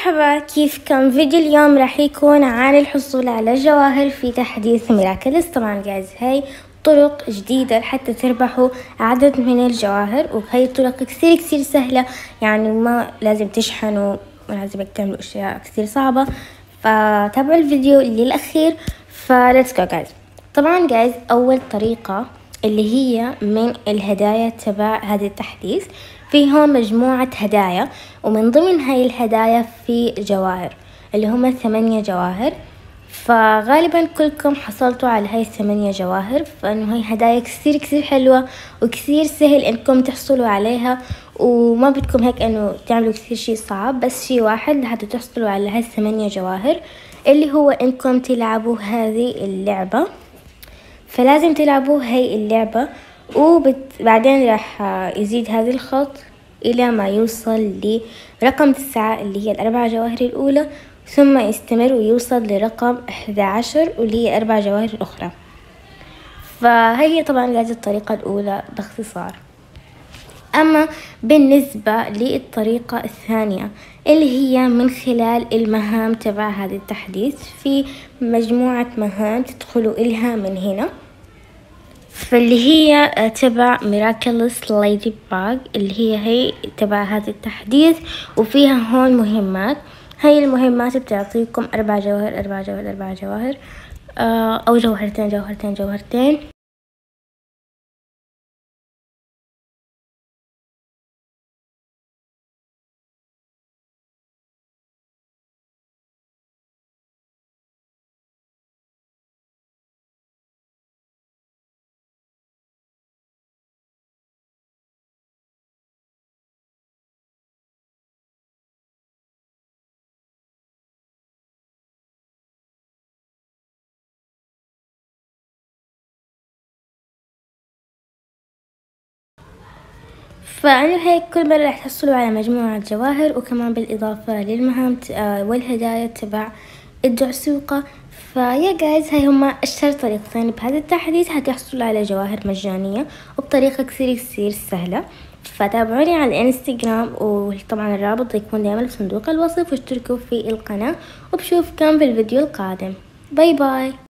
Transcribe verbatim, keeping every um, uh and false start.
مرحبا، كيفكم؟ فيديو اليوم راح يكون عن الحصول على جواهر في تحديث ميراكلز. طبعا جايز هاي طرق جديدة لحتى تربحوا عدد من الجواهر، وهي الطرق كثير كثير سهلة، يعني ما لازم تشحنوا، ما لازم تعملوا اشياء كثير صعبة. فتابعوا الفيديو للأخير. فليتس جو جايز. طبعا جايز أول طريقة اللي هي من الهدايا تبع هذا التحديث، فيهم مجموعة هدايا، ومن ضمن هاي الهدايا في جواهر اللي هم ثمانية جواهر. فغالبا كلكم حصلتوا على هاي الثمانية جواهر، فانه هاي هدايا كثير كثير حلوة وكثير سهل انكم تحصلوا عليها، وما بدكم هيك انه تعملوا كثير شي صعب، بس شي واحد لحتى تحصلوا على هاي الثمانية جواهر، اللي هو انكم تلعبوا هذه اللعبة. فلازم تلعبوا هاي اللعبة، وبعدين راح يزيد هذا الخط إلى ما يوصل لرقم تسعة اللي هي الأربع جواهر الأولى، ثم يستمر ويوصل لرقم أحد عشر واللي هي أربع جواهر الأخرى. فهي طبعا هذه الطريقة الأولى باختصار. أما بالنسبة للطريقة الثانية اللي هي من خلال المهام تبع هذا التحديث، في مجموعة مهام تدخلوا إلها من هنا، فاللي هي تبع ميراكلس ليدي باغ، اللي هي هي تبع هذا التحديث، وفيها هون مهمات. هاي المهمات بتعطيكم أربع جواهر أربع جواهر أربع جواهر أو جوهرتين جوهرتين جوهرتين. فأنا هيك كل مرة راح تحصلوا على مجموعة جواهر، وكمان بالإضافة للمهام والهدايا تبع الدعسوقة. فيا جايز هاي هما أشهر طريقتين بهذا التحديث هتحصلوا على جواهر مجانية وبطريقة كثير كثير سهلة. فتابعوني على الانستغرام، وطبعا الرابط يكون دائما في صندوق الوصف، واشتركوا في القناة، وبشوفكم في الفيديو القادم. باي باي.